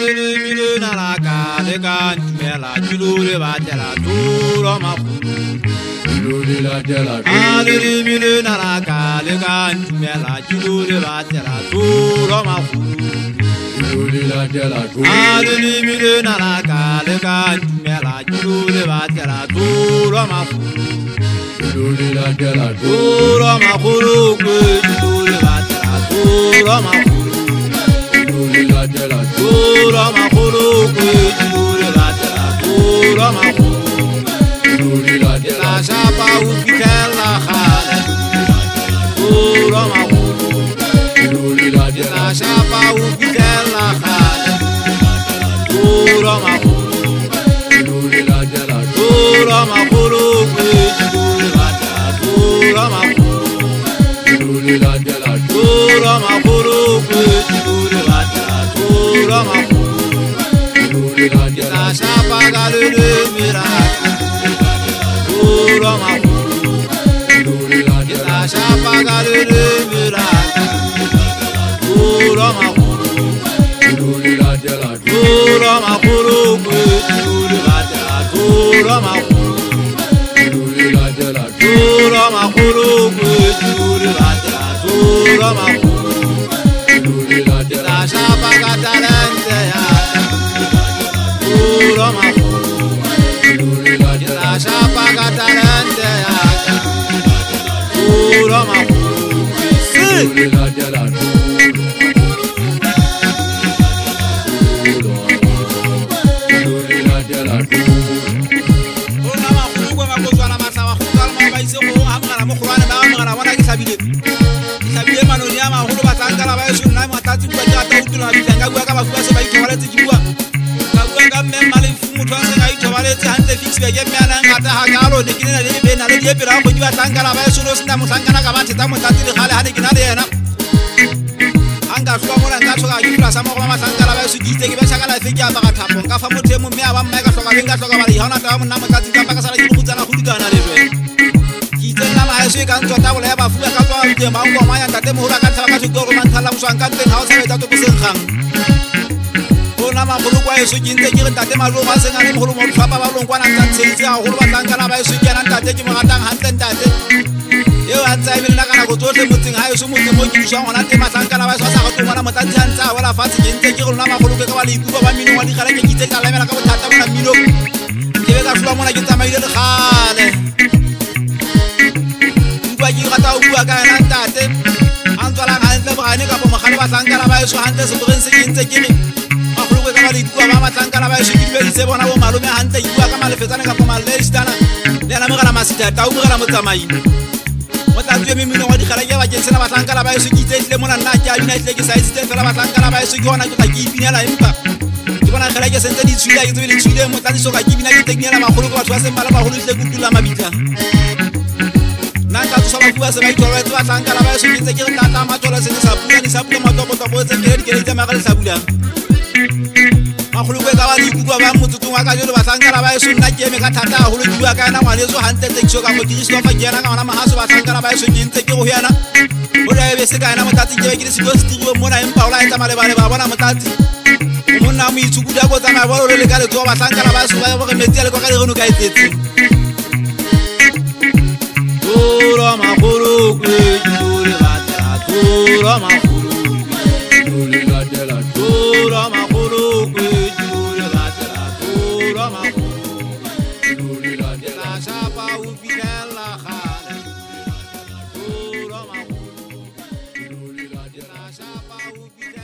Alele na la kale kan mela julule batela turo mafulu. Julule la tela. Alele na la kale kan mela julule batela turo mafulu. Julule la tela. Alele na la kale kan mela julule batela turo mafulu. Julule la tela. Turo mafulu julule batela turo mafulu. Turo mafulu julule batela turo mafulu. La chapa upitela khale. Turo mafulu. La chapa upitela khale. Turo mafulu. Turo mafulu julule batela turo mafulu. Turo mafulu julule batela turo mafulu. La chapa galule miraka. Turo mafulu. La chapa galule miraka. Turo mafulu. Turo mafulu julule batela turo mafulu. Turo mafulu julule batela turo mafulu. La chapa catalente ya. Turo mafulu. La chapa catalente ya. Turo mafulu. Anga shwa mona ngatho ka difla sa mo go masangala ba sugitse ke ba shakala fetja ba ka thapo ka fa motho mo mme ba mme ka hloka benga hloka ba le hona ta mo nna mo ka tsinka ba ka sala ke butsana go dikana le jwe ki tsena ma hase ka ntwa ta bola ba fuwa ka tswa ke ma ngo ma ya ntate mo hura ka tsala ka tshiko go manthala mo swang ka nteng ha o sa etsa to boseng kgang bona ma go kwa eso ke ntse ke re ntate ma lo ba senga le mo go mo tlhapa ba lo nkwana tsa tshetse a go ba tsankana ba eso ke na ntate ke mo ratang hantle ntate yo a tsa ibile la kana go tsotle motseng ha eso motse mo ke ushwa ngwana te masankana ba sa go ngwana motantsi a ntsa wala fatse ke ntse ke go nna magolo ke ka ba le ikuba ba mino wa digala ke kitse ka lemela ka bothata bona mino ke be ka shwa mona ke tsamaile le gale ntwa ke rata o bua ka ena ntate a ntswala ga ntle bogane ka bo mogale ba tsankana ba eso hantle se bogeng se ke ntse ke re magolo ke ka ba le ikuba ba matsankana ba eso ke dibedise bona bo malome hantle ikuba ka malefetsana ka bo malestana le ana mogala masita ta o mogala motsamai motlatsi me mino wa digala ke ba ke sena batlankala ba eso ke itse mona nna ke a bina itle ke sa itse fela batlankala ba eso ke hona ke tla ke ipinela empa ke bona gela ke sentse di tshwila ke tswele tshwile motlatsi so ka ke bina ke tekniela magolo ke batho ba sembala magolo itle go tula mabitla nna ka tsosa ba bua se ba ithola ba batlankala ba eso ke itse ke re tata mathola se sa bua ni sa bua matopoto bo tse ke di tsa magale sa bula magolo ke ka ba di bua ba motsotsong wa ka jolo batlankala ba eso nna ke eme ka thata holo di bua ka ena ngwane so hantle tekso ka mo diriso fa ke yana ka ona mahaso batlankala ba eso ke ntse ke go yana o la be se ka ena motlatsi ke ke se go stiro mona empa o la etsa male ba bona motlatsi monna mo itsukuda go tsama ba le ka le tso batlankala ba eso ba go metsi le go ka le go ka etsetse turo magolo ke turo batla turo magolo turo batla turo magolo ke turo batla turo magolo la chapa upitela khale turo magolo la chapa upitela